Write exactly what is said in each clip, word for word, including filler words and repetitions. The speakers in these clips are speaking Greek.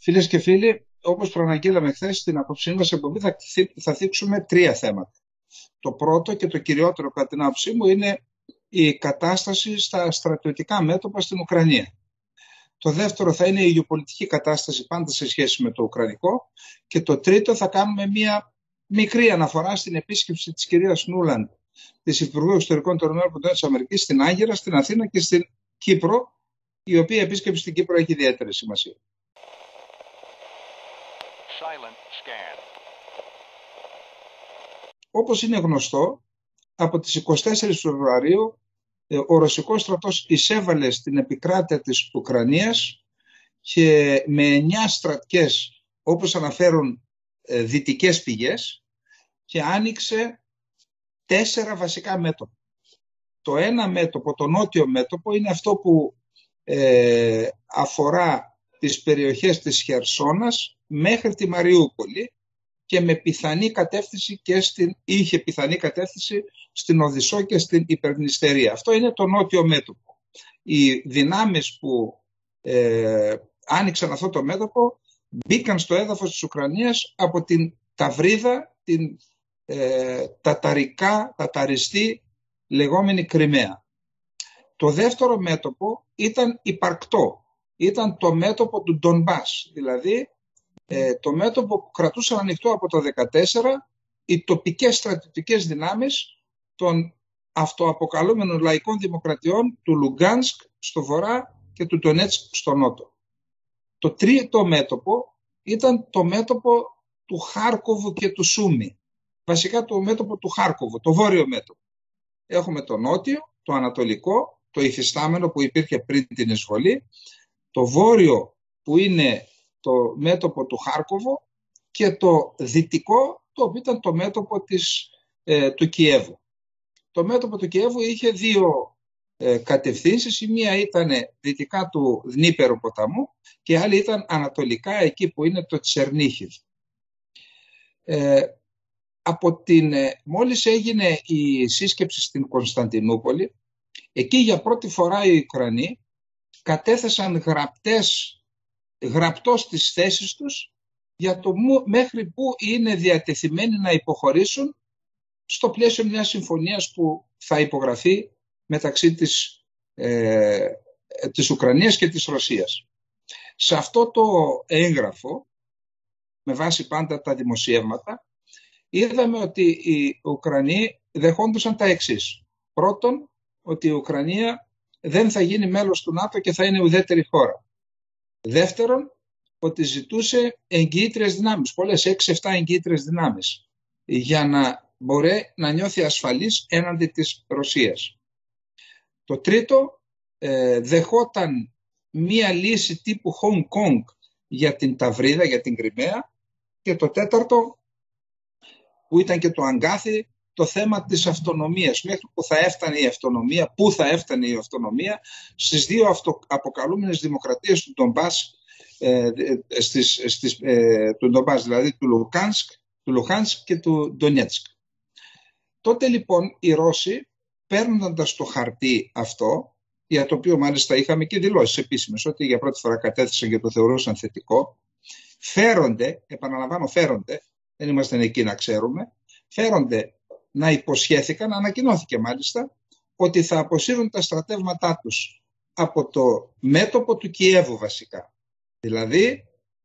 Φίλες και φίλοι, όπως προαναγγείλαμε χθες στην απόψινή μας εκπομπή, θα, θα θίξουμε τρία θέματα. Το πρώτο και το κυριότερο κατά την άποψή μου είναι η κατάσταση στα στρατιωτικά μέτωπα στην Ουκρανία. Το δεύτερο θα είναι η γεωπολιτική κατάσταση πάντα σε σχέση με το Ουκρανικό. Και το τρίτο θα κάνουμε μια μικρή αναφορά στην επίσκεψη της κυρίας Νούλαντ, της Υπουργού Εξωτερικών των ΗΠΑ στην Άγκυρα, στην Αθήνα και στην Κύπρο, η οποία επίσκεψη στην Κύπρο έχει ιδιαίτερη σημασία. Όπως είναι γνωστό, από τις είκοσι τέσσερις Φεβρουαρίου ο Ρωσικός στρατός εισέβαλε στην επικράτεια της Ουκρανίας και με εννιά στρατιές, όπως αναφέρουν δυτικές πηγές, και άνοιξε τέσσερα βασικά μέτωπα. Το ένα μέτωπο, το νότιο μέτωπο, είναι αυτό που ε, αφορά τις περιοχές της Χερσόνας μέχρι τη Μαριούπολη και με πιθανή κατεύθυνση και στην, είχε πιθανή κατεύθυνση στην Οδυσσό και στην Υπερνηστερία. Αυτό είναι το νότιο μέτωπο. Οι δυνάμεις που ε, άνοιξαν αυτό το μέτωπο μπήκαν στο έδαφος της Ουκρανίας από την Ταυρίδα, την ε, ταταρικά, ταταριστή λεγόμενη Κριμαία. Το δεύτερο μέτωπο ήταν υπαρκτό. Ήταν το μέτωπο του Ντονμπάς, δηλαδή ε, το μέτωπο που κρατούσαν ανοιχτό από το δύο χιλιάδες δεκατέσσερα οι τοπικές στρατιωτικές δυνάμεις των αυτοαποκαλούμενων λαϊκών δημοκρατιών του Λουγκάνσκ στο βορρά και του Ντονέτσκ στο νότο. Το τρίτο μέτωπο ήταν το μέτωπο του Χάρκοβου και του Σούμι. Βασικά το μέτωπο του Χάρκοβου, το βόρειο μέτωπο. Έχουμε το νότιο, το ανατολικό, το υφιστάμενο που υπήρχε πριν την εισβολή, το βόρειο που είναι το μέτωπο του Χάρκοβου και το δυτικό, το οποίο ήταν το μέτωπο της, ε, του Κιέβου. Το μέτωπο του Κιέβου είχε δύο ε, κατευθύνσεις, η μία ήταν δυτικά του Δνίπερου ποταμού και η άλλη ήταν ανατολικά, εκεί που είναι το Τσερνίχιβ. Ε, από την, ε, μόλις έγινε η σύσκεψη στην Κωνσταντινούπολη, εκεί για πρώτη φορά οι Ουκρανοί κατέθεσαν γραπτές, γραπτός τις θέσεις τους για το μέχρι που είναι διατεθειμένοι να υποχωρήσουν στο πλαίσιο μιας συμφωνίας που θα υπογραφεί μεταξύ της, ε, της Ουκρανίας και της Ρωσίας. Σε αυτό το έγγραφο, με βάση πάντα τα δημοσιεύματα, είδαμε ότι οι Ουκρανοί δεχόντουσαν τα εξής. Πρώτον, ότι η Ουκρανία δεν θα γίνει μέλος του ΝΑΤΟ και θα είναι ουδέτερη χώρα. Δεύτερον, ότι ζητούσε εγγυήτριες δυνάμεις, πολλές, έξι εφτά εγγυήτριες δυνάμεις, για να μπορεί να νιώθει ασφαλής έναντι της Ρωσίας. Το τρίτο, ε, δεχόταν μία λύση τύπου Hong Kong για την Ταυρίδα, για την Κριμαία, και το τέταρτο, που ήταν και το αγκάθι, το θέμα της αυτονομίας, μέχρι που θα έφτανε η αυτονομία, πού θα έφτανε η αυτονομία στις δύο αυτο, αποκαλούμενες δημοκρατίες του Ντομπάς, ε, στις, στις, ε, του Ντομπάς, δηλαδή του Λουκάνσκ, του Λουχάνσκ και του Ντονιέτσκ. Τότε λοιπόν οι Ρώσοι, παίρνοντας το χαρτί αυτό, για το οποίο μάλιστα είχαμε και δηλώσεις επίσημες ότι για πρώτη φορά κατέθεσαν και το θεωρούσαν θετικό, φέρονται, επαναλαμβάνω φέρονται, δεν είμαστε εκεί να ξέρουμε, φέρονται να υποσχέθηκαν, ανακοινώθηκε μάλιστα, ότι θα αποσύρουν τα στρατεύματά τους από το μέτωπο του Κιέβου βασικά. Δηλαδή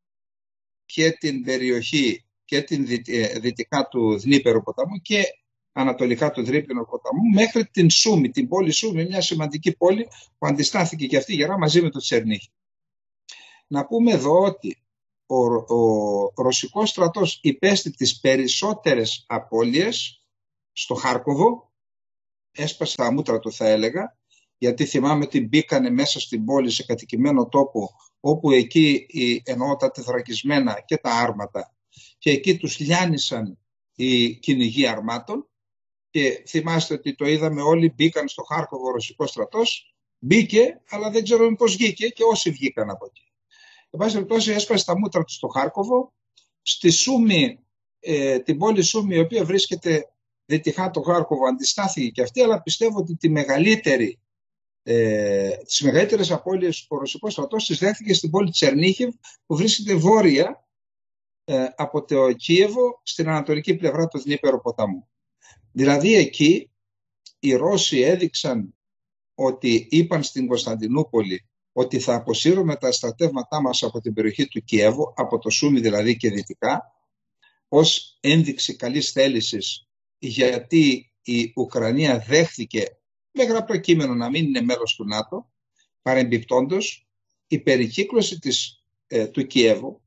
και την περιοχή και την δυτικά του Δνίπερου ποταμού και ανατολικά του Δρύπινου ποταμού μέχρι την Σούμι, την πόλη Σούμι, μια σημαντική πόλη που αντιστάθηκε και αυτή γερά μαζί με το Τσερνίχι. Να πούμε εδώ ότι ο, ο ρωσικός στρατός υπέστη τις περισσότερες απώλειες στο Χάρκοβο, έσπασε τα μούτρα του θα έλεγα, γιατί θυμάμαι ότι μπήκανε μέσα στην πόλη σε κατοικημένο τόπο, όπου εκεί εννοώ τα τεθρακισμένα και τα άρματα, και εκεί τους λιάνισαν οι κυνηγοί αρμάτων, και θυμάστε ότι το είδαμε όλοι, μπήκαν στο Χάρκοβο ο ρωσικός στρατός, μπήκε, αλλά δεν ξέρουμε πώς βγήκε και όσοι βγήκαν από εκεί. Εν πάση περιπτώσει έσπασε τα μούτρα του στο Χάρκοβο, στη Σούμι, ε, την πόλη Σούμι, η οποία βρίσκεται δυτικά το Χάρκοβο, αντιστάθηκε και αυτή, αλλά πιστεύω ότι τη μεγαλύτερη Ε, τις μεγαλύτερες απώλειες ο ρωσικός στρατός τις δέχτηκε στην πόλη Τσερνίχιβ, που βρίσκεται βόρεια ε, από το Κίεβο, στην ανατολική πλευρά του Δνήπερο ποταμού. Δηλαδή εκεί οι Ρώσοι έδειξαν ότι είπαν στην Κωνσταντινούπολη ότι θα αποσύρουμε τα στρατεύματά μας από την περιοχή του Κιέβου, από το Σούμι δηλαδή και δυτικά, ως ένδειξη καλής θέλησης, γιατί η Ουκρανία δέχθηκε με γραπτό κείμενο να μην είναι μέλος του ΝΑΤΟ, παρεμπιπτόντως η περικύκλωση της, ε, του Κιέβου.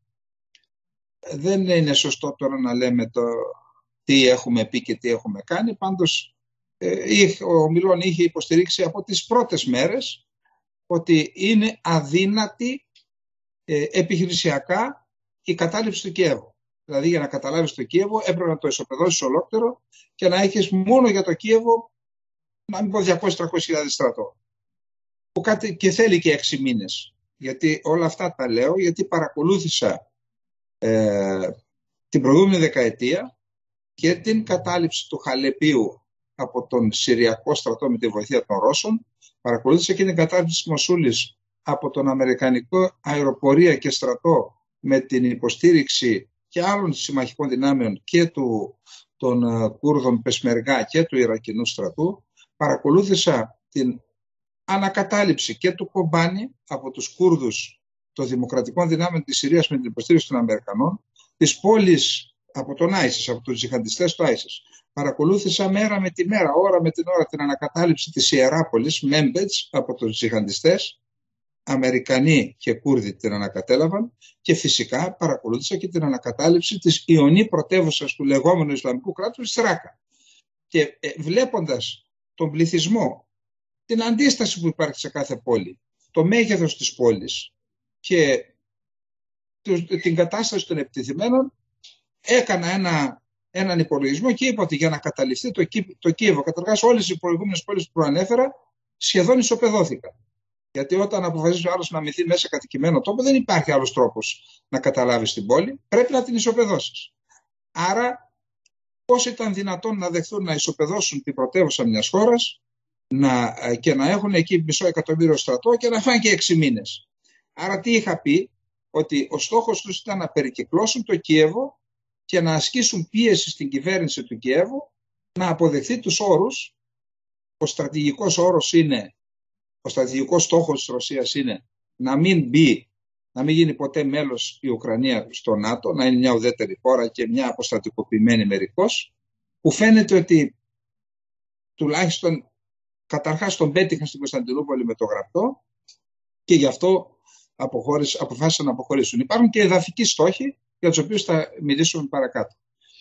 Δεν είναι σωστό τώρα να λέμε το τι έχουμε πει και τι έχουμε κάνει, πάντως ε, ο Μιλών είχε υποστηρίξει από τις πρώτες μέρες ότι είναι αδύνατη ε, επιχειρησιακά η κατάληψη του Κιέβου. Δηλαδή για να καταλάβεις το Κίεβο έπρεπε να το ισοπεδώσεις ολόκληρο και να έχεις μόνο για το Κίεβο, να μην πω διακόσιες με τριακόσιες χιλιάδες στρατό. Που κάτι, και θέλει και έξι μήνες. Γιατί όλα αυτά τα λέω, γιατί παρακολούθησα ε, την προηγούμενη δεκαετία και την κατάληψη του Χαλεπίου από τον Συριακό στρατό με τη βοήθεια των Ρώσων. Παρακολούθησα και την κατάληψη της Μοσούλης από τον Αμερικανικό αεροπορία και στρατό με την υποστήριξη και άλλων συμμαχικών δυνάμεων και του, των uh, Κούρδων Πεσμεργά και του Ιρακινού στρατού. Παρακολούθησα την ανακατάληψη και του Κομπάνη από τους Κούρδους των Δημοκρατικών Δυνάμεων της Συρίας με την υποστήριξη των Αμερικανών, της πόλης από τον Άισις, από τους τζιχαντιστές του Άισις. Παρακολούθησα μέρα με τη μέρα, ώρα με την ώρα την ανακατάληψη της Ιεράπολης, Μέμπετς, από τους τζιχαντιστές. Αμερικανοί και Κούρδοι την ανακατέλαβαν και φυσικά παρακολούθησα και την ανακατάληψη της Ιωνή πρωτεύουσας του λεγόμενου Ισλαμικού κράτους της Ράκα. Και ε, βλέποντας τον πληθυσμό, την αντίσταση που υπάρχει σε κάθε πόλη, το μέγεθος της πόλης και την κατάσταση των επιτεθειμένων, έκανα ένα, έναν υπολογισμό και είπα ότι για να καταληφθεί το, το Κίεβο, καταρχάς όλες οι προηγούμενες πόλεις που προανέφερα σχεδόν ισοπεδώθηκαν. Γιατί όταν αποφασίζει ο άλλος να μυθεί μέσα σε κατοικημένο τόπο, δεν υπάρχει άλλος τρόπος να καταλάβεις την πόλη, πρέπει να την ισοπεδώσεις. Άρα, πώς ήταν δυνατόν να δεχθούν να ισοπεδώσουν την πρωτεύουσα μιας χώρας να, και να έχουν εκεί μισό εκατομμύριο στρατό και να φάνε και έξι μήνες. Άρα, τι είχα πει, ότι ο στόχος τους ήταν να περικυκλώσουν το Κίεβο και να ασκήσουν πίεση στην κυβέρνηση του Κιέβου να αποδεχθεί τους όρους. Ο στρατηγικός όρος είναι, ο στρατηγικός στόχος της Ρωσίας είναι να μην μπει, να μην γίνει ποτέ μέλος η Ουκρανία στο ΝΑΤΟ, να είναι μια ουδέτερη χώρα και μια αποστρατικοποιημένη μερικώς, που φαίνεται ότι τουλάχιστον καταρχάς τον πέτυχαν στην Κωνσταντινούπολη με το γραπτό και γι' αυτό αποφάσισαν να αποχωρήσουν. Υπάρχουν και εδαφικοί στόχοι για τους οποίους θα μιλήσουμε παρακάτω.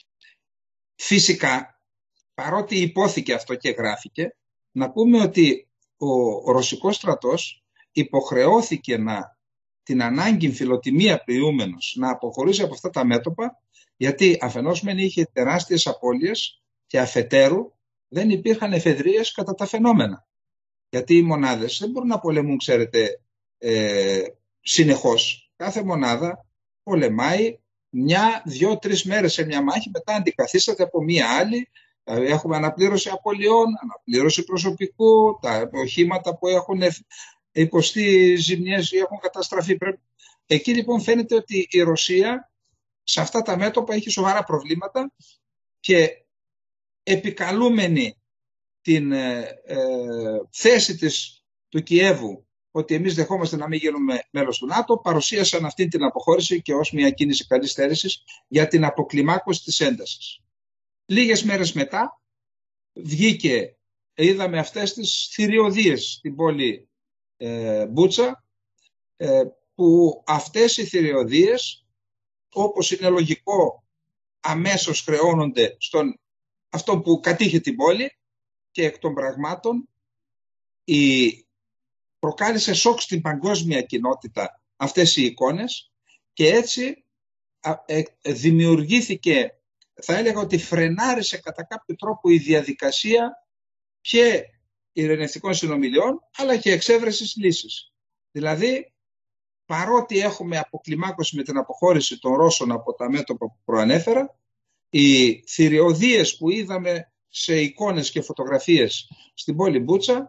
Φυσικά, παρότι υπόθηκε αυτό και γράφηκε, να πούμε ότι ο ρωσικός στρατός υποχρεώθηκε να την ανάγκη φιλοτιμία ποιούμενος να αποχωρήσει από αυτά τα μέτωπα, γιατί αφενός μεν είχε τεράστιες απώλειες και αφετέρου δεν υπήρχαν εφεδρείες κατά τα φαινόμενα. Γιατί οι μονάδες δεν μπορούν να πολεμούν, ξέρετε, ε, συνεχώς. Κάθε μονάδα πολεμάει μια, δύο, τρεις μέρες σε μια μάχη, μετά αντικαθίσταται από μια άλλη. Έχουμε αναπλήρωση απολειών, αναπλήρωση προσωπικού, τα οχήματα που έχουν υποστεί ζημιές ή έχουν καταστραφεί. Εκεί λοιπόν φαίνεται ότι η Ρωσία σε αυτά τα μέτωπα έχει σοβαρά προβλήματα και επικαλούμενη την ε, ε, θέση της του Κιέβου ότι εμείς δεχόμαστε να μην γίνουμε μέλος του ΝΑΤΟ, παρουσίασαν αυτή την αποχώρηση και ως μια κίνηση καλής θέλησης για την αποκλιμάκωση της έντασης. Λίγες μέρες μετά βγήκε, είδαμε αυτές τις θηριωδίες στην πόλη ε, Μπούτσα, ε, που αυτές οι θηριωδίες, όπως είναι λογικό, αμέσως χρεώνονται στον αυτό που κατήχε την πόλη και εκ των πραγμάτων η, προκάλεσε σοκ στην παγκόσμια κοινότητα αυτές οι εικόνες και έτσι α, ε, δημιουργήθηκε, θα έλεγα ότι φρενάρισε κατά κάποιο τρόπο η διαδικασία και ειρηνευτικών συνομιλιών αλλά και εξέβρεσης λύσης. Δηλαδή, παρότι έχουμε αποκλιμάκωση με την αποχώρηση των Ρώσων από τα μέτωπα που προανέφερα, οι θηριωδίες που είδαμε σε εικόνες και φωτογραφίες στην πόλη Μπούτσα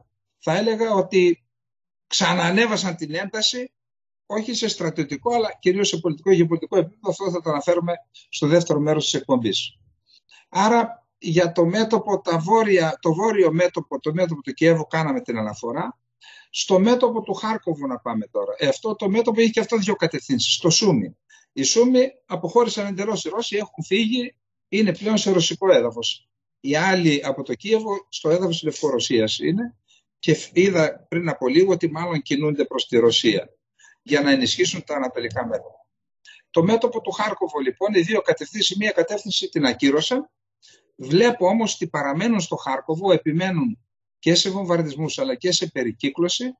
θα έλεγα ότι ξαναανέβασαν την ένταση, όχι σε στρατιωτικό, αλλά κυρίως σε πολιτικό και γεωπολιτικό επίπεδο. Αυτό θα το αναφέρουμε στο δεύτερο μέρος της εκπομπής. Άρα, για το μέτωπο, τα βόρεια, το βόρειο μέτωπο, το μέτωπο του Κιέβου, κάναμε την αναφορά. Στο μέτωπο του Χάρκοβου να πάμε τώρα. Ε, αυτό το μέτωπο έχει και αυτό δύο κατευθύνσεις. Στο Σούμι. Οι Σούμι αποχώρησαν εντελώς οι Ρώσοι, έχουν φύγει, είναι πλέον σε ρωσικό έδαφος. Οι άλλοι από το Κίεβο στο έδαφος της Λευκορωσίας είναι, και είδα πριν από λίγο ότι μάλλον κινούνται προς τη Ρωσία για να ενισχύσουν τα ανατολικά μέτωπα. Το μέτωπο του Χάρκοβου λοιπόν, οι δύο κατευθύνσεις, μία κατεύθυνση την ακύρωσαν. Βλέπω όμως ότι παραμένουν στο Χάρκοβο, επιμένουν και σε βομβαρδισμούς αλλά και σε περικύκλωση.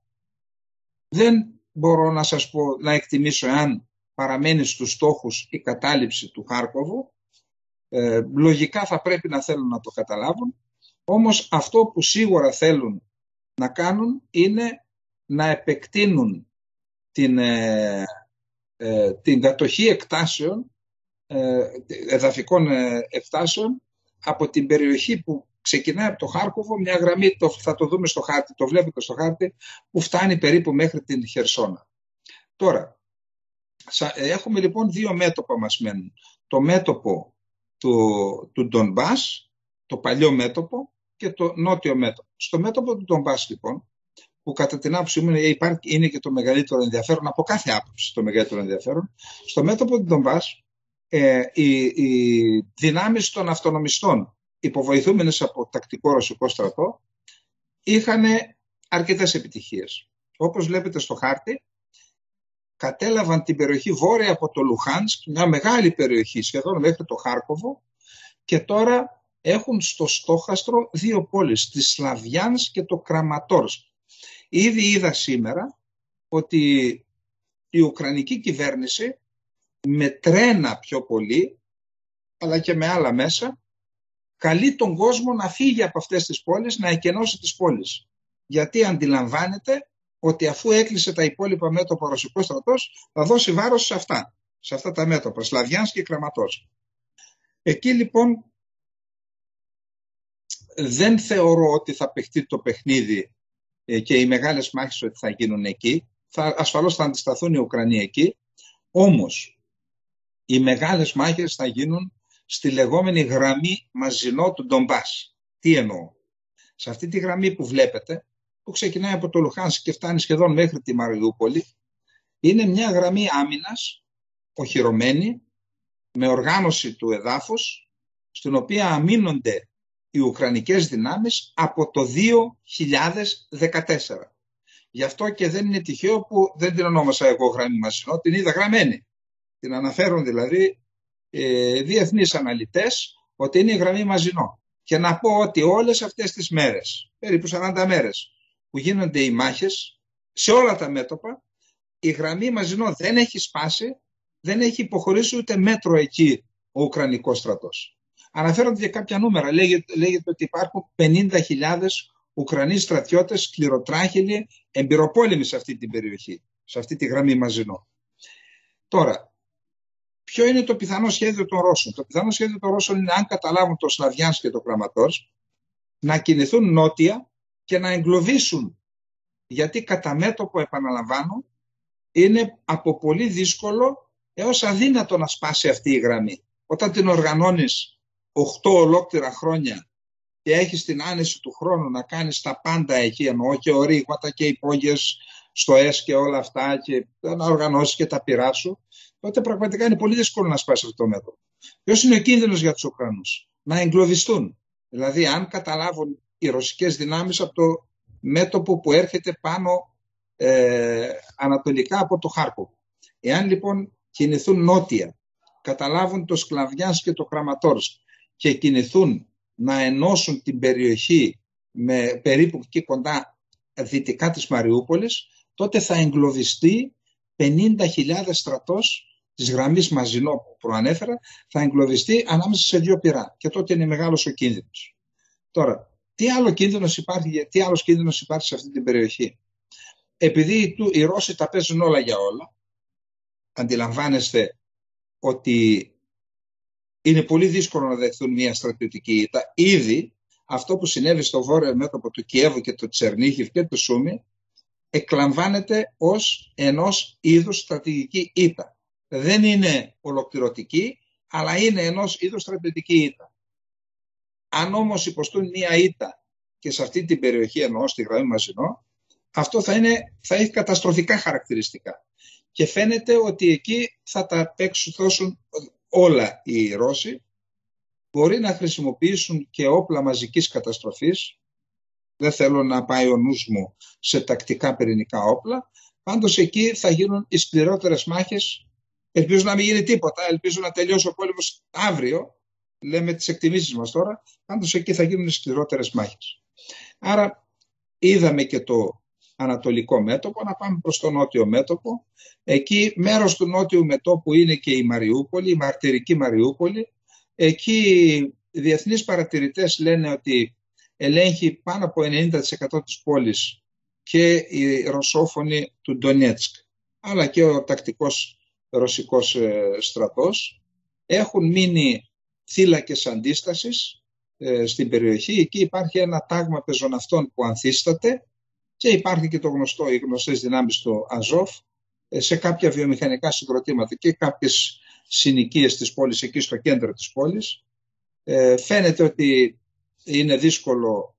Δεν μπορώ να σας πω, να εκτιμήσω αν παραμένει στους στόχους η κατάληψη του Χάρκοβου. Ε, λογικά θα πρέπει να θέλουν να το καταλάβουν. Όμως αυτό που σίγουρα θέλουν να κάνουν είναι να επεκτείνουν την, ε, ε, την κατοχή εκτάσεων, ε, εδαφικών ε, εκτάσεων από την περιοχή που ξεκινάει από το Χάρκοβο, μια γραμμή, το, θα το δούμε στο χάρτη, το βλέπετε στο χάρτη, που φτάνει περίπου μέχρι την Χερσόνα. Τώρα, έχουμε λοιπόν δύο μέτωπα μας μένουν. Το μέτωπο του, του Ντονμπάς, το παλιό μέτωπο, και το νότιο μέτωπο. Στο μέτωπο του Ντονμπάς λοιπόν, που κατά την άποψή μου είναι και το μεγαλύτερο ενδιαφέρον, από κάθε άποψη το μεγαλύτερο ενδιαφέρον, στο μέτωπο του Ντονμπάς ε, οι, οι δυνάμεις των αυτονομιστών, υποβοηθούμενες από τακτικό ρωσικό στρατό, είχαν αρκετές επιτυχίες. Όπως βλέπετε στο χάρτη, κατέλαβαν την περιοχή βόρεια από το Λουχάνσκ, μια μεγάλη περιοχή σχεδόν μέχρι το Χάρκοβο, και τώρα έχουν στο στόχαστρο δύο πόλεις, τη Σλαβιάνσκ και το Κραματόρσκ. Ήδη είδα σήμερα ότι η Ουκρανική κυβέρνηση με τρένα πιο πολύ, αλλά και με άλλα μέσα, καλεί τον κόσμο να φύγει από αυτές τις πόλεις, να εκενώσει τις πόλεις. Γιατί αντιλαμβάνεται ότι αφού έκλεισε τα υπόλοιπα μέτωπα ο ρωσικός στρατός, θα δώσει βάρος σε αυτά, σε αυτά τα μέτωπα, Σλαβιάνσκ και Κραματόρσκ. Εκεί λοιπόν δεν θεωρώ ότι θα παιχτεί το παιχνίδι και οι μεγάλες μάχες ότι θα γίνουν εκεί. Θα, ασφαλώς θα αντισταθούν οι Ουκρανοί εκεί. Όμως οι μεγάλες μάχες θα γίνουν στη λεγόμενη γραμμή Μαζινό του Ντονμπάς. Τι εννοώ? Σε αυτή τη γραμμή που βλέπετε, που ξεκινάει από το Λουχάνσκ και φτάνει σχεδόν μέχρι τη Μαριούπολη, είναι μια γραμμή άμυνας οχυρωμένη, με οργάνωση του εδάφους, στην οποία αμήνονται οι Ουκρανικές δυνάμεις από το δύο χιλιάδες δεκατέσσερα. Γι' αυτό και δεν είναι τυχαίο που δεν την ονόμασα εγώ γραμμή Μαζινό, την είδα γραμμένη. Την αναφέρουν δηλαδή ε, διεθνείς αναλυτές ότι είναι η γραμμή Μαζινό. Και να πω ότι όλες αυτές τις μέρες, περίπου σαράντα μέρες που γίνονται οι μάχες, σε όλα τα μέτωπα, η γραμμή Μαζινό δεν έχει σπάσει, δεν έχει υποχωρήσει ούτε μέτρο εκεί ο Ουκρανικός στρατός. Αναφέρονται και κάποια νούμερα. Λέγεται, λέγεται ότι υπάρχουν πενήντα χιλιάδες Ουκρανοί στρατιώτες σκληροτράχυλοι, εμπειροπόλεμοι σε αυτή την περιοχή, σε αυτή τη γραμμή Μαζινό. Τώρα, ποιο είναι το πιθανό σχέδιο των Ρώσων? Το πιθανό σχέδιο των Ρώσων είναι, αν καταλάβουν το Σλαβιάνσκ και το Κραματόρσκ, να κινηθούν νότια και να εγκλωβίσουν. Γιατί κατά μέτωπο, επαναλαμβάνω, είναι από πολύ δύσκολο έως αδύνατο να σπάσει αυτή η γραμμή. Όταν την οργανώνεις οκτώ ολόκληρα χρόνια και έχεις την άνεση του χρόνου να κάνεις τα πάντα εκεί, εννοώ και ορίγματα και υπόγειες στο ΕΣ και όλα αυτά, και να οργανώσεις και τα πυρά σου, τότε πραγματικά είναι πολύ δύσκολο να σπάσει αυτό το μέτωπο. Ποιος είναι ο κίνδυνος για τους Ουκρανούς? Να εγκλωβιστούν. Δηλαδή, αν καταλάβουν οι ρωσικές δυνάμεις από το μέτωπο που έρχεται πάνω ε, ανατολικά από το Χάρκοβο. Εάν λοιπόν κινηθούν νότια, καταλάβουν το Σκλαβιάνσκ και το Κραματόρσκ και κινηθούν να ενώσουν την περιοχή με περίπου εκεί κοντά δυτικά της Μαριούπολης, τότε θα εγκλωβιστεί πενήντα χιλιάδες στρατός της γραμμής Μαζινό που προανέφερα, θα εγκλωβιστεί ανάμεσα σε δύο πυρά, και τότε είναι μεγάλος ο κίνδυνος. Τώρα, τι άλλο κίνδυνος υπάρχει, τι άλλος κίνδυνος υπάρχει σε αυτή την περιοχή? Επειδή οι Ρώσοι τα παίζουν όλα για όλα, αντιλαμβάνεστε ότι είναι πολύ δύσκολο να δεχθούν μια στρατιωτική ήττα. Ήδη αυτό που συνέβη στο βόρειο μέτωπο του Κιέβου και του Τσερνίχιβ και του Σούμι εκλαμβάνεται ως ενός είδους στρατηγική ήττα. Δεν είναι ολοκληρωτική, αλλά είναι ενός είδους στρατηγική ήττα. Αν όμως υποστούν μία ήττα και σε αυτή την περιοχή, εννοώ στη γραμμή Μαζινό, αυτό θα, είναι, θα έχει καταστροφικά χαρακτηριστικά. Και φαίνεται ότι εκεί θα τα παίξουν όλα οι Ρώσοι. Μπορεί να χρησιμοποιήσουν και όπλα μαζικής καταστροφής. Δεν θέλω να πάει ο νους μου σε τακτικά πυρηνικά όπλα. Πάντως εκεί θα γίνουν οι σκληρότερες μάχες. Ελπίζω να μην γίνει τίποτα. Ελπίζω να τελειώσει ο πόλεμος αύριο. Λέμε τις εκτιμήσεις μας τώρα. Πάντως εκεί θα γίνουν οι σκληρότερες μάχες. Άρα είδαμε και το ανατολικό μέτωπο, να πάμε προς το νότιο μέτωπο. Εκεί μέρος του νότιου μετώπου είναι και η Μαριούπολη, η μαρτυρική Μαριούπολη. Εκεί οι διεθνείς παρατηρητές λένε ότι ελέγχει πάνω από ενενήντα τοις εκατό της πόλης και οι ρωσόφωνοι του Ντονιέτσκ, αλλά και ο τακτικός ρωσικός στρατός. Έχουν μείνει θύλακες αντίστασης ε, στην περιοχή. Εκεί υπάρχει ένα τάγμα πεζοναυτών που ανθίσταται και υπάρχει και το γνωστό, οι γνωστές δυνάμεις του Αζόφ ε, σε κάποια βιομηχανικά συγκροτήματα και κάποιες συνοικίες της πόλης εκεί στο κέντρο της πόλης. Ε, φαίνεται ότι είναι δύσκολο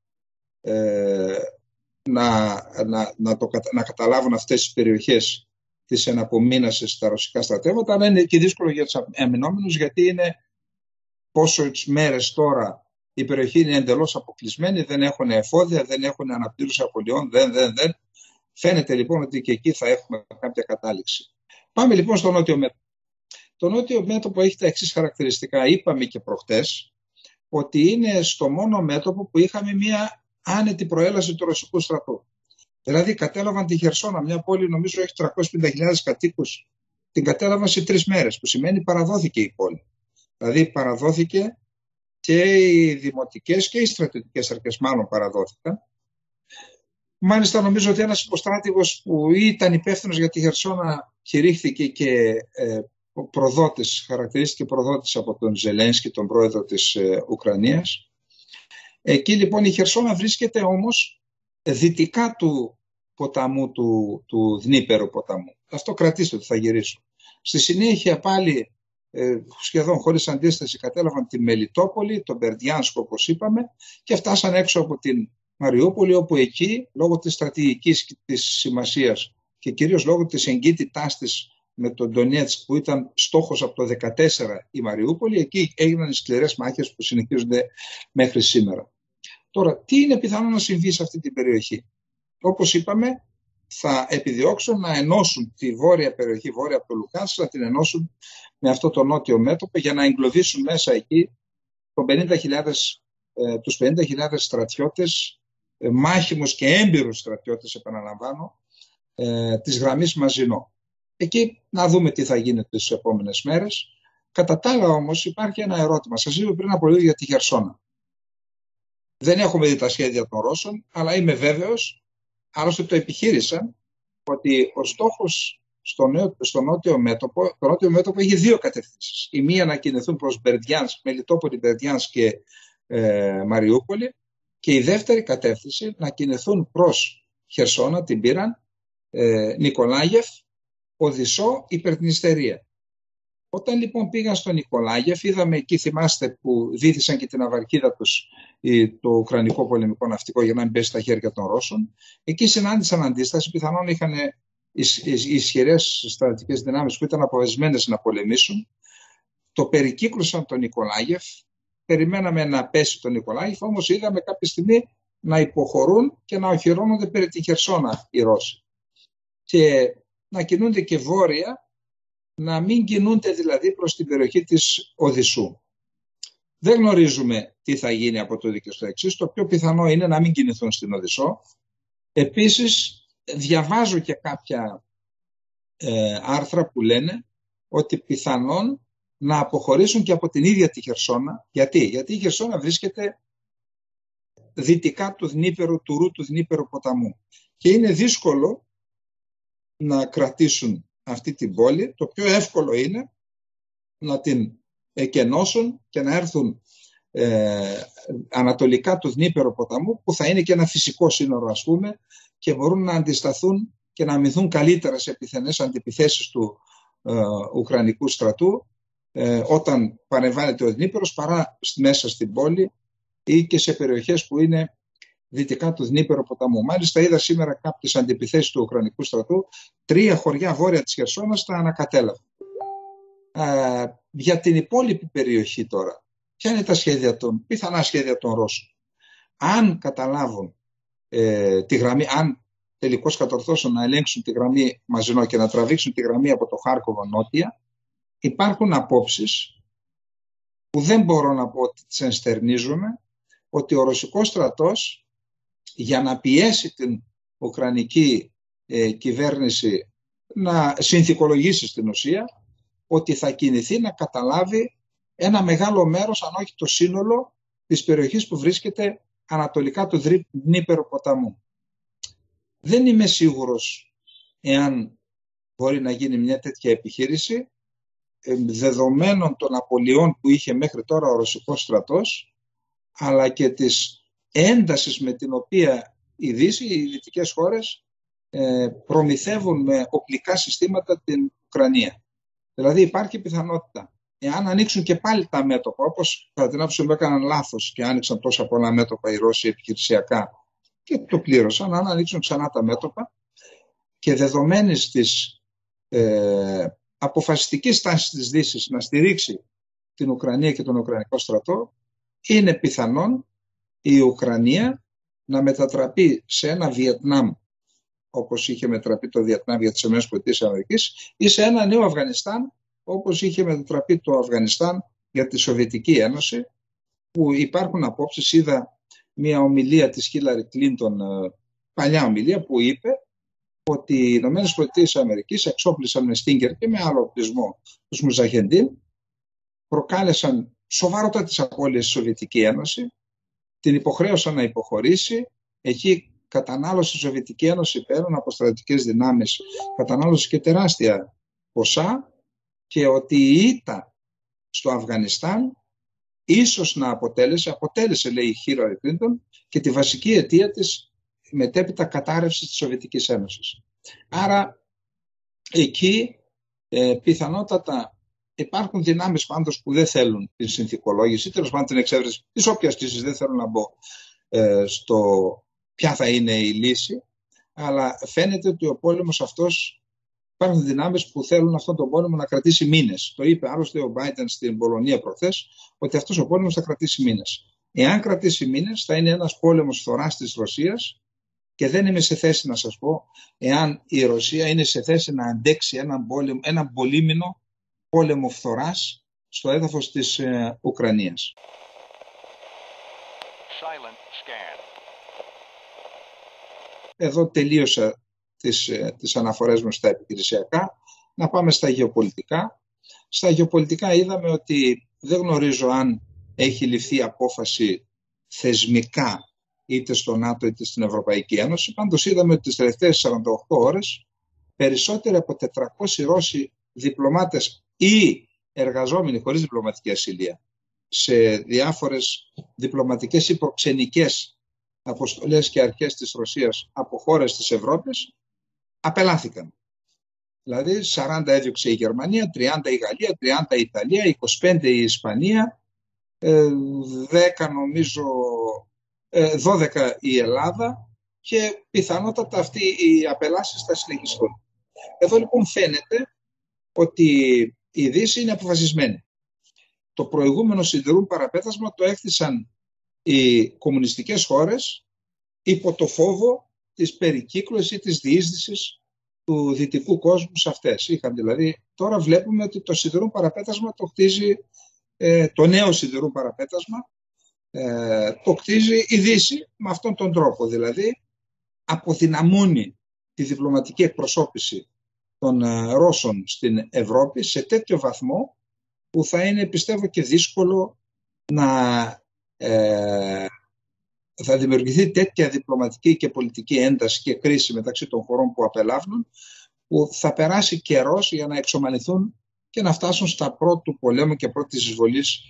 ε, να, να, να, το, να καταλάβουν αυτές τις περιοχές της εναπομείνασης στα ρωσικά στρατεύματα, αλλά είναι και δύσκολο για τους αμυνόμενους, γιατί είναι πόσες μέρες τώρα η περιοχή είναι εντελώς αποκλεισμένη, δεν έχουν εφόδια, δεν έχουν αναπτύρωση απολειών, δεν, δεν, δεν. Φαίνεται λοιπόν ότι και εκεί θα έχουμε κάποια κατάληξη. Πάμε λοιπόν στο νότιο μέτωπο. Το νότιο μέτωπο έχει τα εξής χαρακτηριστικά. Είπαμε και προχτές ότι είναι στο μόνο μέτωπο που είχαμε μια άνετη προέλαση του ρωσικού στρατού. Δηλαδή κατέλαβαν τη Χερσόνα, μια πόλη νομίζω έχει τριακόσιες πενήντα χιλιάδες κατοίκους, την κατέλαβαν σε τρεις μέρες, που σημαίνει παραδόθηκε η πόλη. Δηλαδή παραδόθηκε και οι δημοτικές και οι στρατιωτικές αρχές μάλλον παραδόθηκαν. Μάλιστα νομίζω ότι ένας υποστράτηγος που ήταν υπεύθυνος για τη Χερσόνα κηρύχθηκε και ε, προδότης, χαρακτηρίστηκε προδότης από τον Ζελένσκι, τον πρόεδρο της ε, Ουκρανίας. Εκεί λοιπόν η Χερσόνα βρίσκεται όμως δυτικά του ποταμού, του, του Δνίπερου ποταμού. Αυτό κρατήστε ότι θα γυρίσω. Στη συνέχεια πάλι ε, σχεδόν χωρίς αντίσταση κατέλαβαν τη Μελιτόπολη, τον Μπερντιάνσκο όπως είπαμε, και φτάσαν έξω από την Μαριούπολη, όπου εκεί λόγω της στρατηγικής της σημασίας και κυρίως λόγω της εγκύτητάς της με τον Ντονιέτσκ που ήταν στόχος από το δύο χιλιάδες δεκατέσσερα η Μαριούπολη, εκεί έγιναν οι σκληρές μάχες που συνεχίζονται μέχρι σήμερα. Τώρα, τι είναι πιθανό να συμβεί σε αυτή την περιοχή? Όπως είπαμε, θα επιδιώξουν να ενώσουν τη βόρεια περιοχή, βόρεια από το Λουκάνσκ, να την ενώσουν με αυτό το νότιο μέτωπο για να εγκλωβίσουν μέσα εκεί τον πενήντα χιλιάδες, ε, τους πενήντα χιλιάδες στρατιώτες, ε, μάχημους και έμπειρους στρατιώτες, επαναλαμβάνω, ε, της γραμμής Μαζινό. Εκεί να δούμε τι θα γίνει τις επόμενες μέρες. Κατά τα άλλα όμως υπάρχει ένα ερώτημα. Σας είπα πριν από λίγο για τη Χερσόνα. Δεν έχουμε δει τα σχέδια των Ρώσων, αλλά είμαι βέβαιος, άλλωστε το επιχείρησαν, ότι ο στόχος στο, νέο, στο νότιο μέτωπο, το νότιο μέτωπο έχει δύο κατευθύνσεις. Η μία να κινηθούν προς Μπερντιάνσκ, Μελιτόπολη, Μπερντιάνσκ και ε, Μαριούπολη, και η δεύτερη κατεύθυνση να κινηθούν προς Χερσόνα, την πήραν, ε, Νικολάγεφ, Οδυσσό, Υπερδνηστερία. Όταν λοιπόν πήγαν στο Νικολάγεφ, είδαμε εκεί, θυμάστε, που δίθησαν και την αβαρκίδα τους το Ουκρανικό πολεμικό ναυτικό για να μην πέσει στα χέρια των Ρώσων. Εκεί συνάντησαν αντίσταση, πιθανόν είχαν ισχυρές στρατιωτικές δυνάμεις που ήταν αποβεσμένες να πολεμήσουν. Το περικύκλωσαν τον Νικολάγεφ, περιμέναμε να πέσει τον Νικολάγεφ, όμως είδαμε κάποια στιγμή να υποχωρούν και να οχυρώνονται περί τη Χερσόνα οι Ρώσοι. Και να κινούνται και βόρεια, να μην κινούνται δηλαδή προς την περιοχή της Οδυσσού. Δεν γνωρίζουμε τι θα γίνει από το δίκαιο στο εξής. Το πιο πιθανό είναι να μην κινηθούν στην Οδυσσό. Επίσης, διαβάζω και κάποια ε, άρθρα που λένε ότι πιθανόν να αποχωρήσουν και από την ίδια τη Χερσόνα. Γιατί? Γιατί η Χερσόνα βρίσκεται δυτικά του Δνίπερου, του ρου του Δνίπερου ποταμού. Και είναι δύσκολο να κρατήσουν αυτή την πόλη. Το πιο εύκολο είναι να την εκενώσουν και να έρθουν ε, ανατολικά του Δνήπερο ποταμού, που θα είναι και ένα φυσικό σύνορο, ας πούμε, και μπορούν να αντισταθούν και να αμυνθούν καλύτερα σε πιθανές αντιπιθέσεις του ε, Ουκρανικού στρατού ε, όταν παρεμβάλλεται ο Δνήπερος, παρά μέσα στην πόλη ή και σε περιοχές που είναι δυτικά του Δνήπερο ποταμού. Μάλιστα είδα σήμερα κάποιες αντιπιθέσεις του Ουκρανικού στρατού, τρία χωριά βόρεια της Χερσόνας τα ανακατέλαβαν. Ε, για την υπόλοιπη περιοχή τώρα, ποια είναι τα σχέδια των, πιθανά σχέδια των Ρώσων? Αν καταλάβουν ε, τη γραμμή, αν τελικώς κατορθώσουν να ελέγξουν τη γραμμή Μαζινό και να τραβήξουν τη γραμμή από το Χάρκοβο νότια, υπάρχουν απόψεις που δεν μπορώ να πω ότι τις ενστερνίζουμε, ότι ο ρωσικός στρατός, για να πιέσει την ουκρανική ε, κυβέρνηση να συνθηκολογήσει στην ουσία, ότι θα κινηθεί να καταλάβει ένα μεγάλο μέρος, αν όχι το σύνολο, της περιοχής που βρίσκεται ανατολικά του Δνήπερο ποταμού. Δεν είμαι σίγουρος εάν μπορεί να γίνει μια τέτοια επιχείρηση, δεδομένων των απολειών που είχε μέχρι τώρα ο ρωσικός στρατός, αλλά και της έντασης με την οποία η Δύση, οι δυτικές χώρες προμηθεύουν με οπλικά συστήματα την Ουκρανία. Δηλαδή υπάρχει πιθανότητα, εάν ανοίξουν και πάλι τα μέτωπα, όπως κατά την άποψή μου έκαναν λάθος και άνοιξαν τόσα πολλά μέτωπα οι Ρώσοι επιχειρησιακά και το πλήρωσαν, αν ανοίξουν ξανά τα μέτωπα και δεδομένης της ε, αποφασιστικής τάσης της Δύσης να στηρίξει την Ουκρανία και τον Ουκρανικό στρατό, είναι πιθανόν η Ουκρανία να μετατραπεί σε ένα Βιετνάμ, όπως είχε μετατραπεί το Βιετνάμ για τις ΗΠΑ, ή σε ένα νέο Αφγανιστάν, όπως είχε μετατραπεί το Αφγανιστάν για τη Σοβιετική Ένωση, που υπάρχουν απόψεις. Είδα μια ομιλία της Χίλαρη Κλίντον, παλιά ομιλία, που είπε ότι οι ΗΠΑ εξόπλισαν με Στίνγκερ και με άλλο οπλισμό τους Μουζαχεντίν, προκάλεσαν σοβαρότατες απώλειες στη Σοβιετική Ένωση, την υποχρέωσαν να υποχωρήσει. Εκεί κατανάλωσε η Σοβιετική Ένωση πέραν από στρατιωτικές δυνάμεις, κατανάλωσε και τεράστια ποσά, και ότι η ήττα στο Αφγανιστάν ίσως να αποτέλεσε, αποτέλεσε λέει η Χίλαρη Κλίντον, και τη βασική αιτία της μετέπειτα κατάρρευσης της Σοβιετικής Ένωσης. Άρα εκεί ε, πιθανότατα υπάρχουν δυνάμεις πάντως που δεν θέλουν την συνθηκολόγηση, τέλος πάντων την εξέβρεση της όποιας τύσης, δεν θέλω να μπω ε, στο ποια θα είναι η λύση, αλλά φαίνεται ότι ο πόλεμος αυτός, υπάρχουν δυνάμεις που θέλουν αυτόν τον πόλεμο να κρατήσει μήνες. Το είπε άλλωστε ο Μπάιντεν στην Πολωνία προχθές, ότι αυτός ο πόλεμος θα κρατήσει μήνες. Εάν κρατήσει μήνες, θα είναι ένας πόλεμος φθοράς της Ρωσίας, και δεν είμαι σε θέση να σας πω εάν η Ρωσία είναι σε θέση να αντέξει έναν πόλεμο, έναν πολύμηνο πόλεμο φθοράς στο έδαφος της ε, Ουκρανίας. Εδώ τελείωσα τις, τις αναφορές μου στα επιχειρησιακά. Να πάμε στα γεωπολιτικά. Στα γεωπολιτικά είδαμε ότι δεν γνωρίζω αν έχει ληφθεί απόφαση θεσμικά είτε στο ΝΑΤΟ είτε στην Ευρωπαϊκή Ένωση. Πάντως είδαμε ότι τις τελευταίες σαράντα οκτώ ώρες περισσότεροι από τετρακόσιοι Ρώσοι διπλωμάτες ή εργαζόμενοι χωρίς διπλωματική ασυλία σε διάφορες διπλωματικές ή προξενικές αποστολές και αρχές της Ρωσίας από χώρες της Ευρώπης απελάθηκαν. Δηλαδή σαράντα έδιωξε η Γερμανία, τριάντα η Γαλλία, τριάντα η Ιταλία, είκοσι πέντε η Ισπανία, δέκα νομίζω, δώδεκα η Ελλάδα, και πιθανότατα αυτοί οι απελάσεις θα συνεχιστούν. Εδώ λοιπόν φαίνεται ότι η Δύση είναι αποφασισμένη. Το προηγούμενο σιδηρούν παραπέτασμα το έκτισαν οι κομμουνιστικές χώρες υπό το φόβο της περικύκλωσης ή της διείσδυσης του δυτικού κόσμου σε αυτές. Είχαν δηλαδή, τώρα βλέπουμε ότι το σιδηρούν παραπέτασμα το χτίζει, ε, το νέο σιδηρούν παραπέτασμα ε, το χτίζει η Δύση με αυτόν τον τρόπο. Δηλαδή αποδυναμώνει τη διπλωματική εκπροσώπηση των ε, Ρώσων στην Ευρώπη σε τέτοιο βαθμό που θα είναι, πιστεύω, και δύσκολο να ε, θα δημιουργηθεί τέτοια διπλωματική και πολιτική ένταση και κρίση μεταξύ των χωρών που απελάβουν, που θα περάσει καιρός για να εξομαλυνθούν και να φτάσουν στα πρώτου πολέμου και πρώτης εισβολής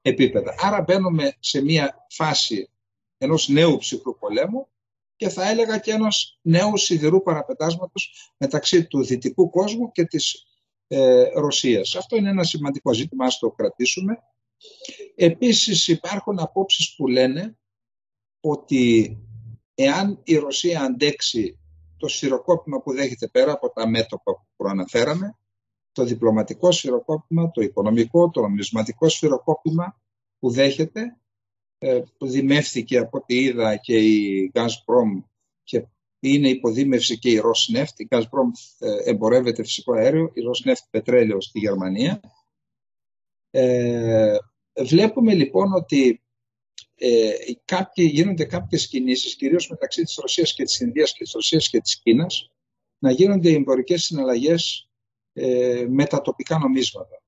επίπεδα. Άρα μπαίνουμε σε μια φάση ενός νέου ψυχρού πολέμου και θα έλεγα και ενός νέου σιδηρού παραπετάσματος μεταξύ του δυτικού κόσμου και της ε, Ρωσίας. Αυτό είναι ένα σημαντικό ζήτημα, ας το κρατήσουμε. Επίσης υπάρχουν απόψεις που λένε ότι εάν η Ρωσία αντέξει το σφυροκόπημα που δέχεται πέρα από τα μέτωπα που προαναφέραμε, το διπλωματικό σφυροκόπημα, το οικονομικό, το νομισματικό σφυροκόπημα που δέχεται, που δημεύθηκε από ό,τι είδα και η Gazprom και είναι υποδήμευση και η Rosneft. Η Gazprom εμπορεύεται φυσικό αέριο, η Rosneft πετρέλαιο στη Γερμανία. Ε, βλέπουμε λοιπόν ότι ε, κάποιοι, γίνονται κάποιες κινήσεις, κυρίως μεταξύ της Ρωσίας και της Ινδίας και της Ρωσίας και της Κίνας, να γίνονται εμπορικές συναλλαγές ε, με τα τοπικά νομίσματα.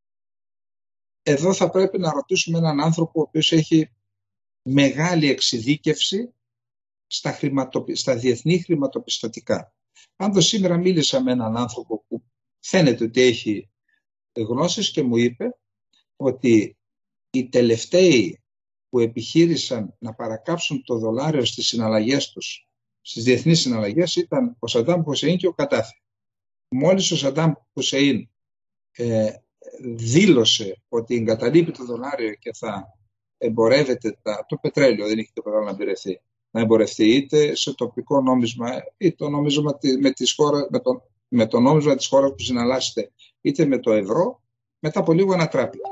Εδώ θα πρέπει να ρωτήσουμε έναν άνθρωπο ο οποίος έχει μεγάλη εξειδίκευση στα, χρηματοπι... στα διεθνή χρηματοπιστωτικά. Πάντως σήμερα μίλησα με έναν άνθρωπο που φαίνεται ότι έχει γνώσεις και μου είπε ότι οι τελευταίοι που επιχείρησαν να παρακάψουν το δολάριο στις συναλλαγές τους, στις διεθνείς συναλλαγές, ήταν ο Σαντάμ Χουσέιν και ο Καντάφη. Μόλις ο Σαντάμ Χουσέιν ε, δήλωσε ότι εγκαταλείπει το δολάριο και θα εμπορεύεται τα, το πετρέλαιο, δεν έχει τίποτα να εμπορευτεί, να εμπορευτεί είτε σε τοπικό νόμισμα είτε το νόμισμα με, τις χώρες, με, το, με το νόμισμα της χώρας που συναλλάσσεται, είτε με το ευρώ, μετά από λίγο ανατράπηκε.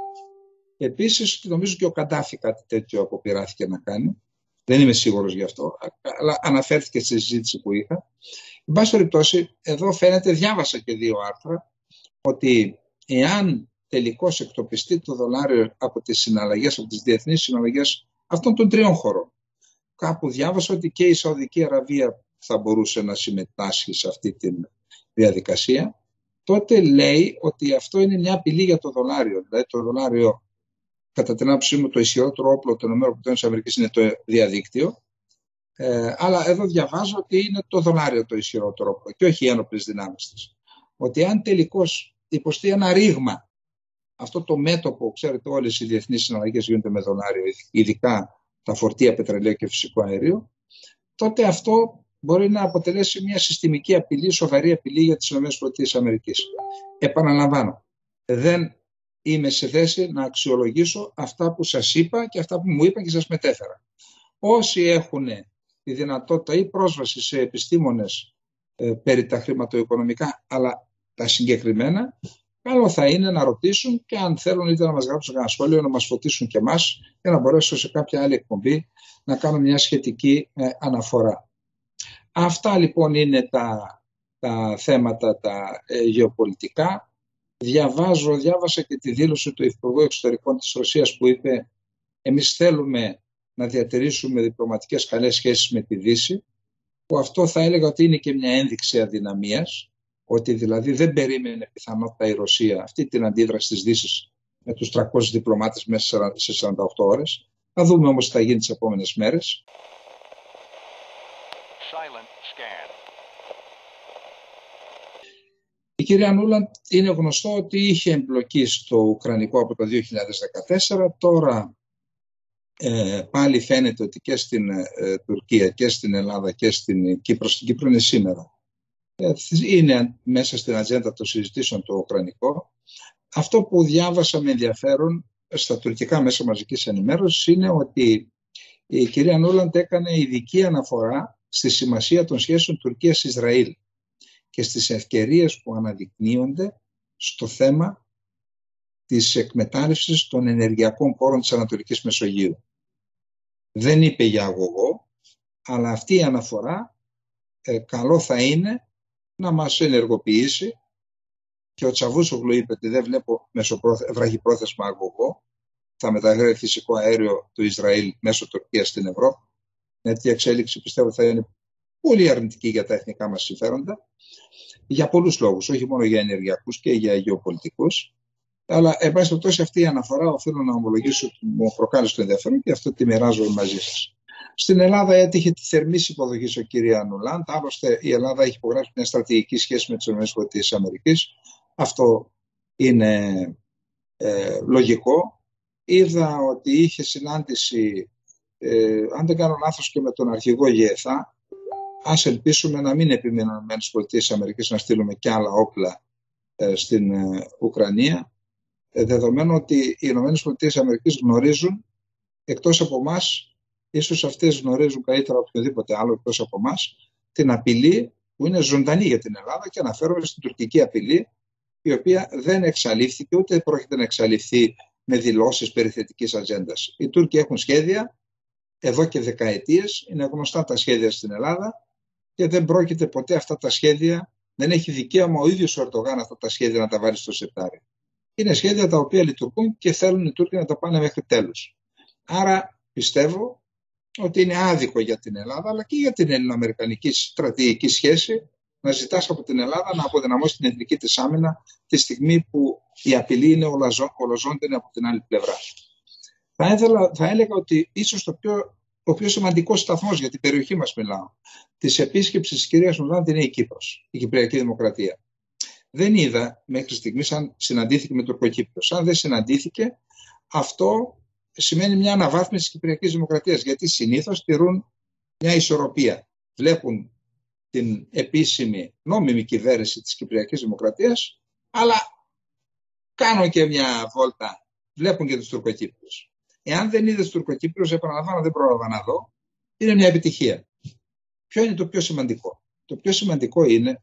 Επίσης νομίζω και ο Καντάφη κάτι τέτοιο αποπειράθηκε να κάνει, δεν είμαι σίγουρος γι' αυτό, αλλά αναφέρθηκε στη συζήτηση που είχα. Εν πάση περιπτώσει, εδώ φαίνεται, διάβασα και δύο άρθρα, ότι εάν τελικώς εκτοπιστεί το δολάριο από τις συναλλαγές, από τις διεθνείς συναλλαγές αυτών των τριών χωρών, κάπου διάβασα ότι και η Σαουδική Αραβία θα μπορούσε να συμμετάσχει σε αυτή τη διαδικασία, τότε λέει ότι αυτό είναι μια απειλή για το δολάριο. Δηλαδή το δολάριο, κατά την άποψή μου, το ισχυρότερο όπλο των ΗΠΑ είναι το διαδίκτυο, ε, αλλά εδώ διαβάζω ότι είναι το δολάριο το ισχυρότερο όπλο και όχι οι ένοπλες δυνάμεις της. Ότι αν τελικώς υποστεί ένα ρήγμα, αυτό το μέτωπο, ξέρετε, όλες οι διεθνείς συναλλαγές γίνονται με δολάριο, ειδικά τα φορτία πετρελαίου και φυσικό αέριο, τότε αυτό μπορεί να αποτελέσει μια συστημική απειλή, σοβαρή απειλή για τις ΗΠΑ. Επαναλαμβάνω, δεν είμαι σε θέση να αξιολογήσω αυτά που σας είπα και αυτά που μου είπαν και σας μετέφερα. Όσοι έχουν τη δυνατότητα ή πρόσβαση σε επιστήμονες ε, περί τα χρηματοοικονομικά, αλλά τα συγκεκριμένα, καλό θα είναι να ρωτήσουν και αν θέλουν είτε να μας γράψουν ένα σχόλιο, να μας φωτίσουν και εμάς για να μπορέσω σε κάποια άλλη εκπομπή να κάνω μια σχετική ε, αναφορά. Αυτά λοιπόν είναι τα, τα θέματα τα ε, γεωπολιτικά. Διαβάζω, διάβασα και τη δήλωση του Υπουργού Εξωτερικών της Ρωσίας που είπε εμείς θέλουμε να διατηρήσουμε διπλωματικές καλές σχέσεις με τη Δύση, που αυτό θα έλεγα ότι είναι και μια ένδειξη αδυναμίας, ότι δηλαδή δεν περίμενε πιθανότητα η Ρωσία αυτή την αντίδραση της Δύσης με τους τριακόσιους διπλωμάτες μέσα σε σαράντα οκτώ ώρες. Θα δούμε όμως τι θα γίνει τις επόμενες μέρες. Η κυρία Νούλαντ είναι γνωστό ότι είχε εμπλοκή στο Ουκρανικό από το δύο χιλιάδες δεκατέσσερα. Τώρα ε, πάλι φαίνεται ότι και στην ε, Τουρκία και στην Ελλάδα και στην Κύπρο, στην Κύπρο είναι σήμερα. Ε, είναι μέσα στην ατζέντα των συζητήσεων το Ουκρανικό. Αυτό που διάβασα με ενδιαφέρον στα τουρκικά μέσα μαζικής ενημέρωσης είναι ότι η κυρία Νούλαντ έκανε ειδική αναφορά στη σημασία των σχέσεων Τουρκίας-Ισραήλ και στις ευκαιρίες που αναδεικνύονται στο θέμα της εκμετάλλευσης των ενεργειακών πόρων της Ανατολικής Μεσογείου. Δεν είπε για αγωγό, αλλά αυτή η αναφορά ε, καλό θα είναι να μας ενεργοποιήσει και ο Τσαβούσογλου είπε ότι δεν βλέπω βραχυπρόθεσμα αγωγό, θα μεταφέρει φυσικό αέριο του Ισραήλ μέσω Τουρκίας στην Ευρώπη. Γιατί η εξέλιξη πιστεύω θα είναι πολύ αρνητική για τα εθνικά μας συμφέροντα, για πολλούς λόγους, όχι μόνο για ενεργειακούς και για γεωπολιτικούς. Αλλά, εν πάση περιπτώσει, αυτή η αναφορά οφείλω να ομολογήσω ότι μου προκάλεσε το ενδιαφέρον και αυτό τη μοιράζομαι μαζί σας. Στην Ελλάδα έτυχε τη θερμή υποδοχή ο κ. Νούλαντ. Άλλωστε, η Ελλάδα έχει υπογράψει μια στρατηγική σχέση με τις ΗΠΑ. Αυτό είναι ε, λογικό. είδα ότι είχε συνάντηση, ε, αν δεν κάνω λάθος, και με τον αρχηγό ΓΕΘΑ. Ας ελπίσουμε να μην επιμείνουν οι ΗΠΑ να στείλουμε κι άλλα όπλα ε, στην ε, Ουκρανία, ε, δεδομένου ότι οι ΗΠΑ γνωρίζουν, εκτός από εμάς, ίσως αυτές γνωρίζουν καλύτερα από οποιοδήποτε άλλο εκτός από εμάς, την απειλή που είναι ζωντανή για την Ελλάδα, και αναφέρομαι στην τουρκική απειλή, η οποία δεν εξαλείφθηκε ούτε πρόκειται να εξαλειφθεί με δηλώσεις περιθετικής ατζέντας. Οι Τούρκοι έχουν σχέδια εδώ και δεκαετίες, είναι γνωστά τα σχέδια στην Ελλάδα και δεν πρόκειται ποτέ αυτά τα σχέδια, δεν έχει δικαίωμα ο ίδιος ο Ερντογάν αυτά τα σχέδια να τα βάλει στο σιρτάρι. Είναι σχέδια τα οποία λειτουργούν και θέλουν οι Τούρκοι να τα πάνε μέχρι τέλους. Άρα πιστεύω ότι είναι άδικο για την Ελλάδα, αλλά και για την ελληνοαμερικανική στρατηγική σχέση, να ζητάς από την Ελλάδα να αποδυναμώσει την εθνική της άμυνα τη στιγμή που η απειλή είναι ολοζώντανη από την άλλη πλευρά. Θα, έδελα, θα έλεγα ότι ίσως το πιο, ο πιο σημαντικός σταθμός για την περιοχή μας, μιλάω, της επίσκεψης της κυρίας Νουλάντη είναι η Κύπρος, η Κυπριακή Δημοκρατία. Δεν είδα μέχρι στιγμής αν συναντήθηκε με Τουρκοκύπριος. Αν δεν συναντήθηκε, αυτό σημαίνει μια αναβάθμιση της Κυπριακής Δημοκρατίας, γιατί συνήθως τηρούν μια ισορροπία. Βλέπουν την επίσημη νόμιμη κυβέρνηση της Κυπριακής Δημοκρατίας, αλλά κάνουν και μια βόλτα, βλέπουν και τους Τουρκοκύπριους. Εάν δεν είδες Τουρκοκύπριους, επαναλαμβάνω, δεν πρόλαβα να δω, είναι μια επιτυχία. Ποιο είναι το πιο σημαντικό? Το πιο σημαντικό είναι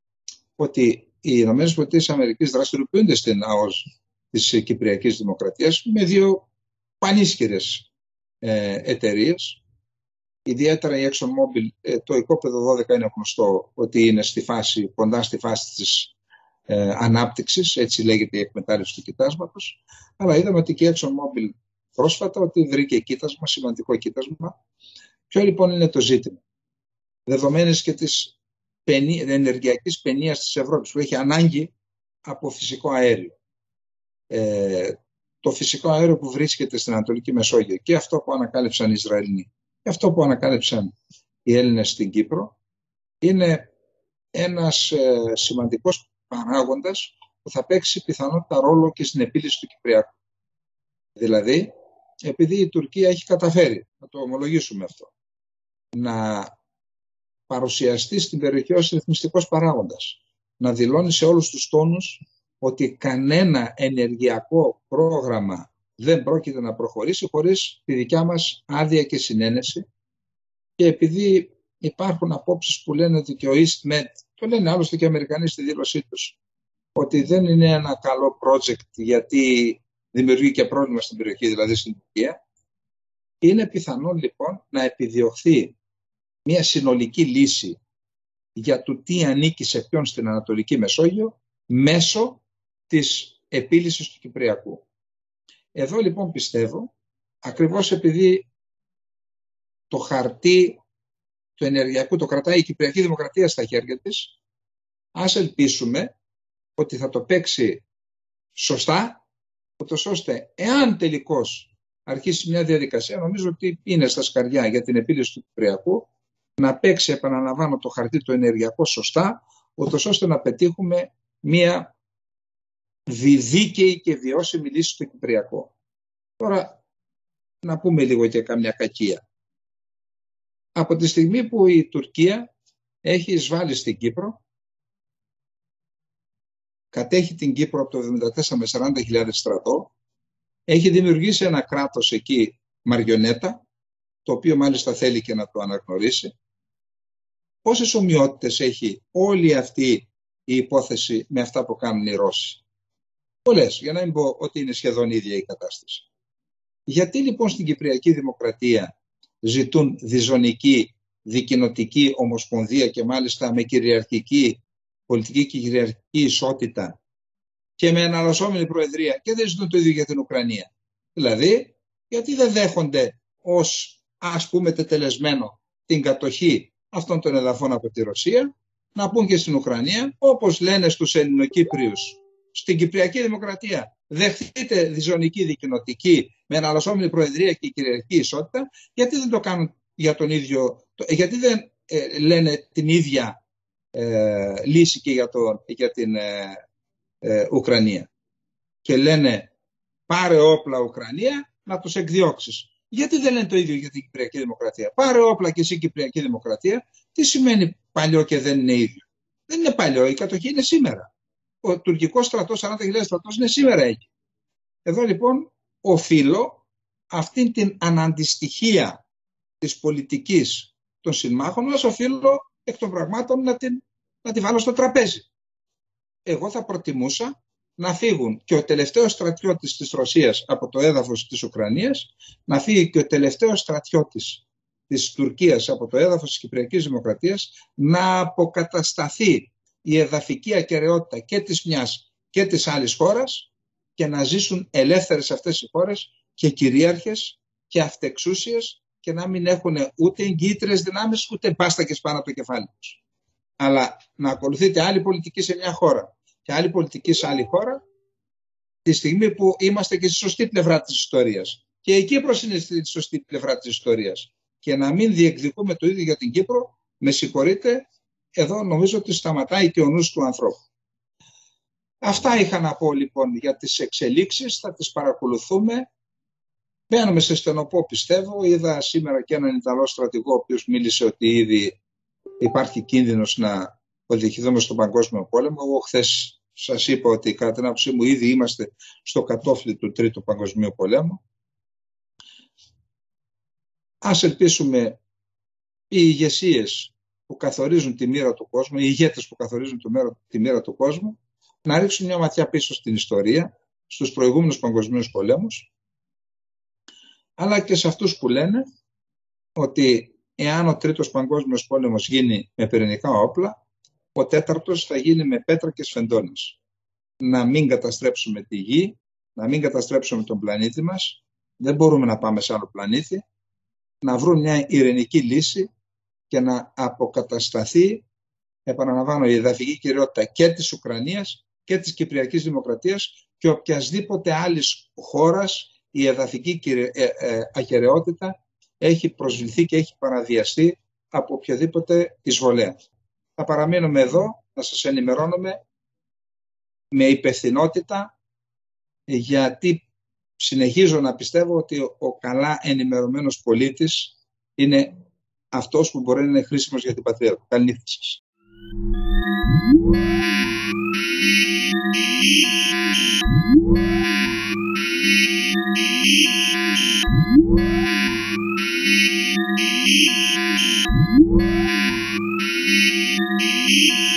ότι οι ΗΠΑ δραστηριοποιούνται στην ΑΟΣ της Κυπριακής Δημοκρατίας με δύο πανίσχυρες ε, εταιρείες. Ιδιαίτερα η ExxonMobil, ε, το οικόπεδο δώδεκα είναι γνωστό ότι είναι στη φάση, κοντά στη φάση της ε, ανάπτυξης, έτσι λέγεται η εκμετάλλευση του κοιτάσματος. Αλλά είδαμε ότι και η ExxonMobil πρόσφατα ότι βρήκε κοίτασμα, σημαντικό κοίτασμα. Ποιο λοιπόν είναι το ζήτημα? Δεδομένης και της παινί, ενεργειακής παινίας της Ευρώπης, που έχει ανάγκη από φυσικό αέριο. Ε, το φυσικό αέριο που βρίσκεται στην Ανατολική Μεσόγειο, και αυτό που ανακάλυψαν οι Ισραηλοί και αυτό που ανακάλυψαν οι Έλληνες στην Κύπρο, είναι ένας ε, σημαντικός παράγοντας που θα παίξει πιθανότητα ρόλο και στην επίλυση του Κυπριακού. Δηλαδή, επειδή η Τουρκία έχει καταφέρει, να το ομολογήσουμε αυτό, να παρουσιαστεί στην περιοχή ως ρυθμιστικός παράγοντας, να δηλώνει σε όλους τους τόνους ότι κανένα ενεργειακό πρόγραμμα δεν πρόκειται να προχωρήσει χωρίς τη δικιά μας άδεια και συνένεση, και επειδή υπάρχουν απόψεις που λένε ότι και ο EastMed, το λένε άλλωστε και οι Αμερικανοί στη δήλωσή τους, ότι δεν είναι ένα καλό project γιατί δημιουργεί και πρόβλημα στην περιοχή, δηλαδή στην Τουρκία, είναι πιθανό λοιπόν να επιδιωχθεί μια συνολική λύση για το τι ανήκει σε ποιον στην Ανατολική Μεσόγειο μέσω της επίλυσης του Κυπριακού. Εδώ λοιπόν πιστεύω, ακριβώς επειδή το χαρτί του ενεργειακού το κρατάει η Κυπριακή Δημοκρατία στα χέρια της, ας ελπίσουμε ότι θα το παίξει σωστά, ούτως ώστε εάν τελικώς αρχίσει μια διαδικασία, νομίζω ότι είναι στα σκαριά για την επίλυση του Κυπριακού, να παίξει, επαναλαμβάνω, το χαρτί το ενεργειακό σωστά, ούτως ώστε να πετύχουμε μια δίκαιη και βιώσιμη λύση στο Κυπριακό. Τώρα να πούμε λίγο και κάμια κακία. Από τη στιγμή που η Τουρκία έχει εισβάλει στην Κύπρο, κατέχει την Κύπρο από το εβδομήντα τέσσερα με σαράντα χιλιάδες στρατό, έχει δημιουργήσει ένα κράτος εκεί μαριονέτα, το οποίο μάλιστα θέλει και να το αναγνωρίσει. Πόσες ομοιότητες έχει όλη αυτή η υπόθεση με αυτά που κάνουν οι Ρώσοι? Πολλές, για να μην πω ότι είναι σχεδόν ίδια η κατάσταση. Γιατί λοιπόν στην Κυπριακή Δημοκρατία ζητούν διζωνική, δικοινοτική ομοσπονδία και μάλιστα με κυριαρχική, πολιτική και κυριαρχική ισότητα και με εναλλασσόμενη προεδρία, και δεν ζητούν το ίδιο για την Ουκρανία? Δηλαδή, γιατί δεν δέχονται ως, ας πούμε, τετελεσμένο την κατοχή αυτών των εδαφών από τη Ρωσία, να πούν και στην Ουκρανία, όπως λένε στους Ελληνοκύπριους, στην Κυπριακή Δημοκρατία, δεχτείτε διζωνική, δικοινοτική, με εναλλασσόμενη προεδρία και κυριαρχική ισότητα? Γιατί δεν το κάνουν για τον ίδιο, γιατί δεν ε, λένε την ίδια ε, λύση και για, το, για την ε, ε, Ουκρανία, και λένε πάρε όπλα Ουκρανία να τους εκδιώξεις. Γιατί δεν λένε το ίδιο για την Κυπριακή Δημοκρατία? Πάρε όπλα και εσύ Κυπριακή Δημοκρατία. Τι σημαίνει παλιό και δεν είναι ίδιο? Δεν είναι παλιό, η κατοχή είναι σήμερα. Ο τουρκικός στρατός, σαράντα χιλιάδες στρατός, είναι σήμερα εκεί. Εδώ λοιπόν οφείλω αυτήν την αναντιστοιχία της πολιτικής των συμμάχων μας, οφείλω εκ των πραγμάτων να την, να την βάλω στο τραπέζι. Εγώ θα προτιμούσα να φύγουν και ο τελευταίος στρατιώτης της Ρωσίας από το έδαφος της Ουκρανίας, να φύγει και ο τελευταίος στρατιώτης της Τουρκίας από το έδαφος της Κυπριακής Δημοκρατίας, να αποκατασταθεί η εδαφική ακεραιότητα και της μιας και της άλλης χώρας και να ζήσουν ελεύθερες αυτές οι χώρες και κυρίαρχες και αυτεξούσιες και να μην έχουν ούτε εγκύτριες δυνάμεις ούτε μπάστακες πάνω από το κεφάλι τους. Αλλά να ακολουθείτε άλλη πολιτική σε μια χώρα και άλλη πολιτική σε άλλη χώρα, τη στιγμή που είμαστε και στη σωστή πλευρά της ιστορίας. Και η Κύπρος είναι στη σωστή πλευρά της ιστορίας. Και να μην διεκδικούμε το ίδιο για την Κύπρο, με συγχωρείτε, εδώ νομίζω ότι σταματάει και ο νους του ανθρώπου. Αυτά είχα να πω λοιπόν για τις εξελίξεις, θα τις παρακολουθούμε. Μπαίνουμε σε στενοπό, πιστεύω. Είδα σήμερα και έναν Ιταλό στρατηγό, ο οποίος μίλησε ότι ήδη υπάρχει κίνδυνος να οδηγηθούμε στον Παγκόσμιο Πόλεμο. Εγώ χθες σας είπα ότι κατά την άποψή μου ήδη είμαστε στο κατόφλι του Τρίτου Παγκοσμίου Πολέμου. Ας ελπίσουμε οι ηγεσίες που καθορίζουν τη μοίρα του κόσμου, οι ηγέτες που καθορίζουν τη μοίρα του κόσμου, να ρίξουν μια ματιά πίσω στην ιστορία, στους προηγούμενους παγκοσμίους πολέμους, αλλά και σε αυτούς που λένε ότι εάν ο Τρίτος Παγκόσμιος Πόλεμος γίνει με πυρηνικά όπλα, ο τέταρτος θα γίνει με πέτρα και σφεντώνες. Να μην καταστρέψουμε τη γη, να μην καταστρέψουμε τον πλανήτη μας, δεν μπορούμε να πάμε σε άλλο πλανήτη, να βρουν μια ειρηνική λύση και να αποκατασταθεί, επαναλαμβάνω, η εδαφική κυριότητα και της Ουκρανίας και της Κυπριακής Δημοκρατίας και οποιασδήποτε άλλης χώρας η εδαφική ακεραιότητα έχει προσβληθεί και έχει παραδιαστεί από οποιαδήποτε εισβολέα. Θα παραμείνουμε εδώ, να σας ενημερώνουμε με υπευθυνότητα, γιατί συνεχίζω να πιστεύω ότι ο καλά ενημερωμένος πολίτης είναι αυτός που μπορεί να είναι χρήσιμος για την πατρίδα του. Καλή νύχτα σας. We'll be right back.